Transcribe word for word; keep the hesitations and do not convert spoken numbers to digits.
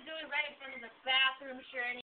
doing right in front of the bathroom, Cher.